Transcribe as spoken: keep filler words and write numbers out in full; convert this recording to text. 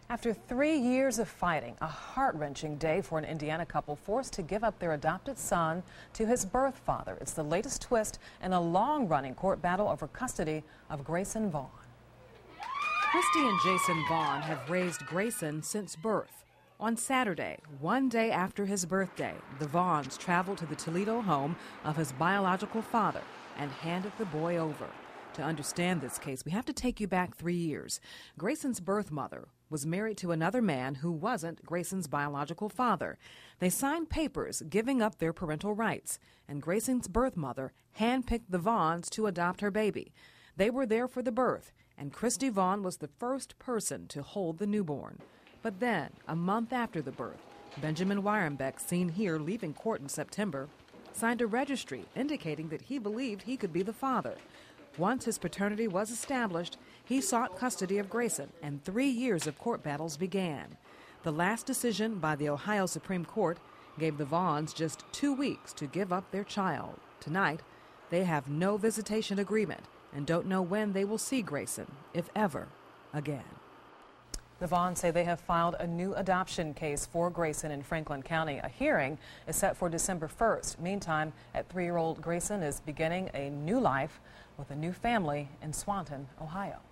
After three years of fighting, a heart-wrenching day for an Indiana couple forced to give up their adopted son to his birth father. It's the latest twist in a long-running court battle over custody of Grayson Vaughn. Christy and Jason Vaughn have raised Grayson since birth. On Saturday, one day after his birthday, the Vaughns traveled to the Toledo home of his biological father and handed the boy over. To understand this case, we have to take you back three years. Grayson's birth mother was married to another man who wasn't Grayson's biological father. They signed papers giving up their parental rights, and Grayson's birth mother handpicked the Vaughns to adopt her baby. They were there for the birth, and Christy Vaughn was the first person to hold the newborn. But then, a month after the birth, Benjamin Wierenbeck, seen here leaving court in September, signed a registry indicating that he believed he could be the father. Once his paternity was established, he sought custody of Grayson, and three years of court battles began. The last decision by the Ohio Supreme Court gave the Vaughns just two weeks to give up their child. Tonight, they have no visitation agreement and don't know when they will see Grayson, if ever, again. The Vaughns say they have filed a new adoption case for Grayson in Franklin County. A hearing is set for December first. Meantime, at three-year-old Grayson is beginning a new life with a new family in Swanton, Ohio.